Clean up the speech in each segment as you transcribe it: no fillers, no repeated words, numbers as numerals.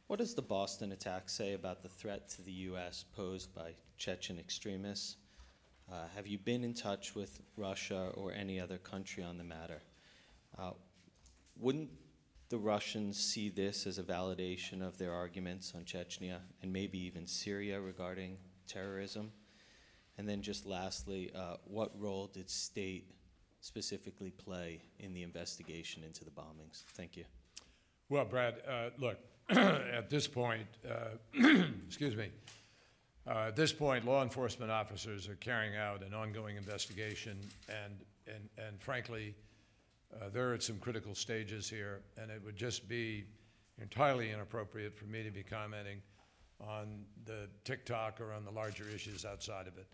What does the Boston attack say about the threat to the U.S. posed by Chechen extremists? Have you been in touch with Russia or any other country on the matter? Wouldn't the Russians see this as a validation of their arguments on Chechnya and maybe even Syria regarding terrorism? And then just lastly, what role did state specifically play in the investigation into the bombings? Thank you. Well, Brad, look, at this point, excuse me, at this point, law enforcement officers are carrying out an ongoing investigation, and frankly, they're at some critical stages here, and it would just be entirely inappropriate for me to be commenting on the TikTok or on the larger issues outside of it.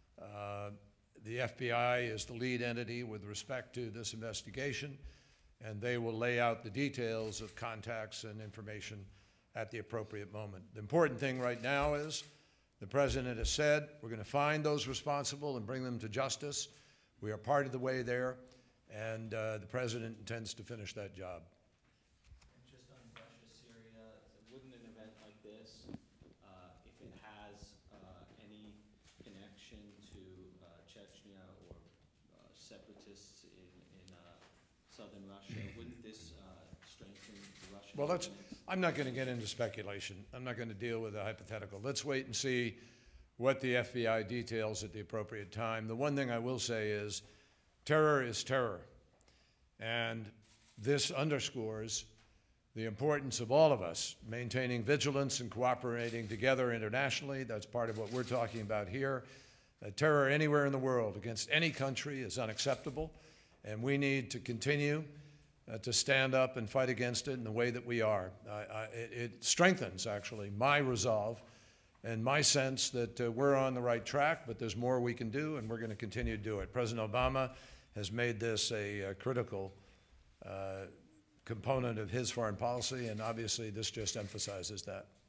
The FBI is the lead entity with respect to this investigation, and they will lay out the details of contacts and information at the appropriate moment. The important thing right now is the President has said we're going to find those responsible and bring them to justice. We are part of the way there, and the President intends to finish that job. And just on Russia, Syria, wouldn't an event like this, if it has any connection to Chechnya or separatists in southern Russia, wouldn't this strengthen the Russian Well, government? I'm not going to get into speculation. I'm not going to deal with a hypothetical. Let's wait and see what the FBI details at the appropriate time. The one thing I will say is terror is terror. And this underscores the importance of all of us maintaining vigilance and cooperating together internationally. That's part of what we're talking about here. Terror anywhere in the world against any country is unacceptable, and we need to continue to stand up and fight against it in the way that we are. It strengthens, actually, my resolve and my sense that we're on the right track, but there's more we can do, and we're going to continue to do it. President Obama has made this a critical component of his foreign policy, and obviously this just emphasizes that.